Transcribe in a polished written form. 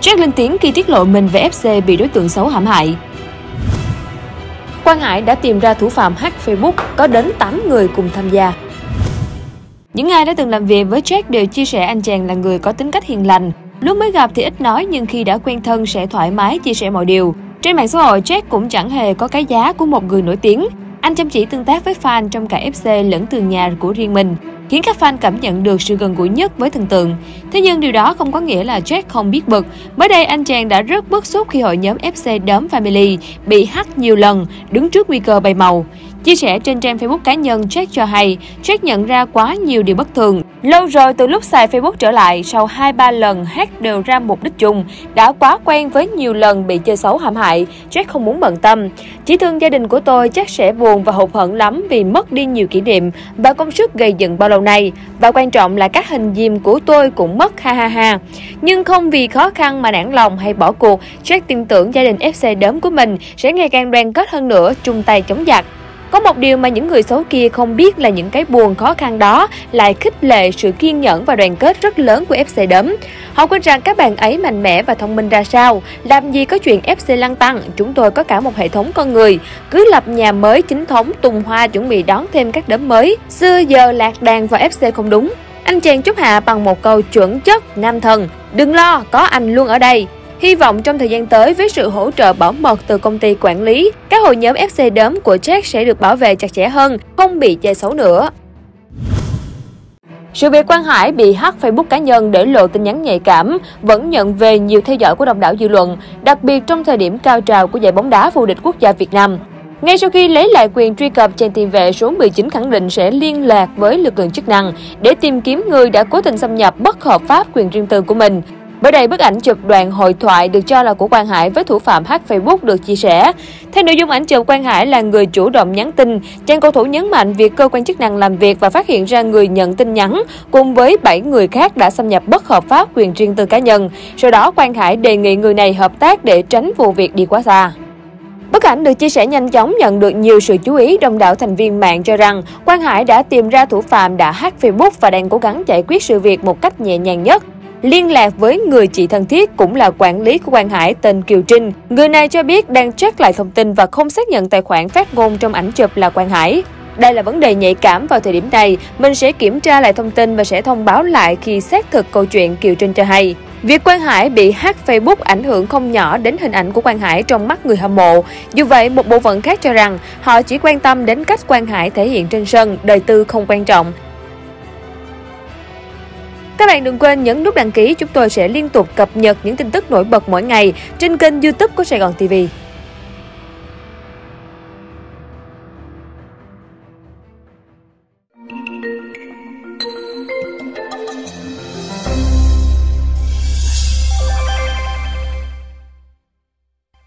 Jack lên tiếng khi tiết lộ mình về FC bị đối tượng xấu hãm hại. Quang Hải đã tìm ra thủ phạm hack Facebook, có đến 8 người cùng tham gia. Những ai đã từng làm việc với Jack đều chia sẻ anh chàng là người có tính cách hiền lành. Lúc mới gặp thì ít nói nhưng khi đã quen thân sẽ thoải mái chia sẻ mọi điều. Trên mạng xã hội, Jack cũng chẳng hề có cái giá của một người nổi tiếng. Anh chăm chỉ tương tác với fan trong cả FC lẫn tường nhà của riêng mình, khiến các fan cảm nhận được sự gần gũi nhất với thần tượng. Thế nhưng điều đó không có nghĩa là Jack không biết bực. Mới đây, anh chàng đã rất bức xúc khi hội nhóm FC Đốm Family bị hack nhiều lần, đứng trước nguy cơ bay màu. Chia sẻ trên trang Facebook cá nhân, Jack cho hay, Jack nhận ra quá nhiều điều bất thường. Lâu rồi từ lúc xài Facebook trở lại, sau 2-3 lần hack đều ra mục đích chung, đã quá quen với nhiều lần bị chơi xấu hãm hại, Jack không muốn bận tâm. Chỉ thương gia đình của tôi chắc sẽ buồn và hụt hẫng lắm vì mất đi nhiều kỷ niệm và công sức gây dựng bao lâu nay. Và quan trọng là các hình diêm của tôi cũng mất, ha ha ha. Nhưng không vì khó khăn mà nản lòng hay bỏ cuộc, Jack tin tưởng gia đình FC Đốm của mình sẽ ngày càng đoàn kết hơn nữa, chung tay chống giặc. Có một điều mà những người xấu kia không biết là những cái buồn khó khăn đó lại khích lệ sự kiên nhẫn và đoàn kết rất lớn của FC Đốm. Họ quên rằng các bạn ấy mạnh mẽ và thông minh ra sao. Làm gì có chuyện FC lăn tăng, chúng tôi có cả một hệ thống con người. Cứ lập nhà mới chính thống, tung hoa chuẩn bị đón thêm các đốm mới. Xưa giờ lạc đàn vào FC không đúng. Anh chàng chúc hạ bằng một câu chuẩn chất nam thần: đừng lo, có anh luôn ở đây. Hy vọng trong thời gian tới với sự hỗ trợ bảo mật từ công ty quản lý, các hội nhóm FC Đốm của Jack sẽ được bảo vệ chặt chẽ hơn, không bị chơi xấu nữa. Sự việc Quang Hải bị hack Facebook cá nhân để lộ tin nhắn nhạy cảm vẫn nhận về nhiều theo dõi của đông đảo dư luận, đặc biệt trong thời điểm cao trào của giải bóng đá vô địch quốc gia Việt Nam. Ngay sau khi lấy lại quyền truy cập, chàng tiền vệ số 19 khẳng định sẽ liên lạc với lực lượng chức năng để tìm kiếm người đã cố tình xâm nhập bất hợp pháp quyền riêng tư của mình. Mới đây, bức ảnh chụp đoạn hội thoại được cho là của Quang Hải với thủ phạm hack Facebook được chia sẻ. Theo nội dung ảnh chụp, Quang Hải là người chủ động nhắn tin. Chàng cầu thủ nhấn mạnh việc cơ quan chức năng làm việc và phát hiện ra người nhận tin nhắn cùng với 7 người khác đã xâm nhập bất hợp pháp quyền riêng tư cá nhân. Sau đó, Quang Hải đề nghị người này hợp tác để tránh vụ việc đi quá xa. Bức ảnh được chia sẻ nhanh chóng nhận được nhiều sự chú ý. Đông đảo thành viên mạng cho rằng Quang Hải đã tìm ra thủ phạm đã hack Facebook và đang cố gắng giải quyết sự việc một cách nhẹ nhàng nhất. Liên lạc với người chị thân thiết cũng là quản lý của Quang Hải tên Kiều Trinh. Người này cho biết đang check lại thông tin và không xác nhận tài khoản phát ngôn trong ảnh chụp là Quang Hải. Đây là vấn đề nhạy cảm vào thời điểm này, mình sẽ kiểm tra lại thông tin và sẽ thông báo lại khi xác thực câu chuyện, Kiều Trinh cho hay. Việc Quang Hải bị hack Facebook ảnh hưởng không nhỏ đến hình ảnh của Quang Hải trong mắt người hâm mộ. Dù vậy, một bộ phận khác cho rằng họ chỉ quan tâm đến cách Quang Hải thể hiện trên sân, đời tư không quan trọng. Các bạn đừng quên nhấn nút đăng ký, chúng tôi sẽ liên tục cập nhật những tin tức nổi bật mỗi ngày trên kênh YouTube của Sài Gòn TV.